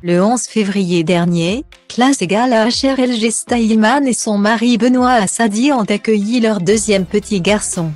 Le 11 février dernier, classe égale à HRL Gesta Illman et son mari Benoît Assadi ont accueilli leur deuxième petit garçon.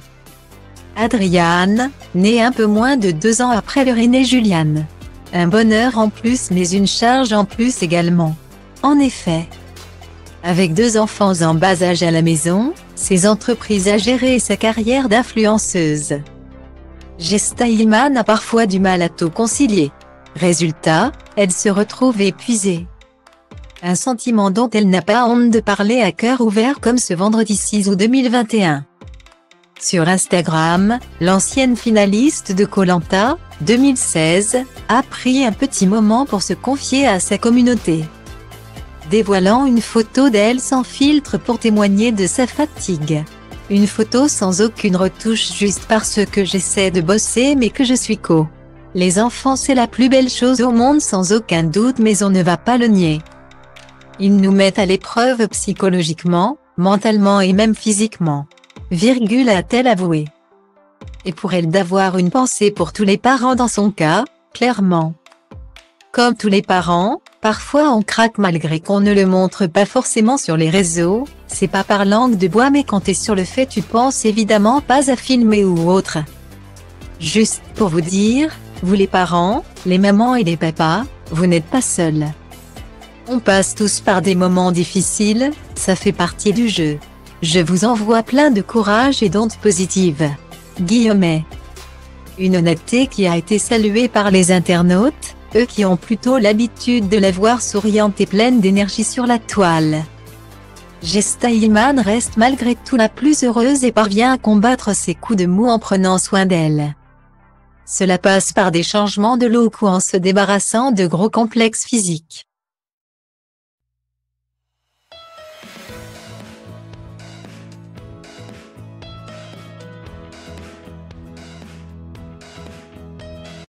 Adrian, né un peu moins de 2 ans après leur aîné Julian. Un bonheur en plus mais une charge en plus également. En effet, avec 2 enfants en bas âge à la maison, ses entreprises à gérer et sa carrière d'influenceuse, Gesta Illman a parfois du mal à tout concilier. Résultat, elle se retrouve épuisée. Un sentiment dont elle n'a pas honte de parler à cœur ouvert comme ce vendredi 6 août 2021. Sur Instagram, l'ancienne finaliste de Koh-Lanta, 2016, a pris un petit moment pour se confier à sa communauté, dévoilant une photo d'elle sans filtre pour témoigner de sa fatigue. Une photo sans aucune retouche juste parce que j'essaie de bosser mais que je suis co. Les enfants c'est la plus belle chose au monde sans aucun doute mais on ne va pas le nier. Ils nous mettent à l'épreuve psychologiquement, mentalement et même physiquement. A-t-elle avoué. Et pour elle d'avoir une pensée pour tous les parents dans son cas, clairement. Comme tous les parents, parfois on craque malgré qu'on ne le montre pas forcément sur les réseaux, c'est pas par langue de bois mais quand t'es sur le fait tu penses évidemment pas à filmer ou autre. Juste pour vous dire, vous les parents, les mamans et les papas, vous n'êtes pas seuls. On passe tous par des moments difficiles, ça fait partie du jeu. Je vous envoie plein de courage et d'ondes positives. Guillemets. Une honnêteté qui a été saluée par les internautes, eux qui ont plutôt l'habitude de la voir souriante et pleine d'énergie sur la toile. Gesta Illman reste malgré tout la plus heureuse et parvient à combattre ses coups de mou en prenant soin d'elle. Cela passe par des changements de look ou en se débarrassant de gros complexes physiques.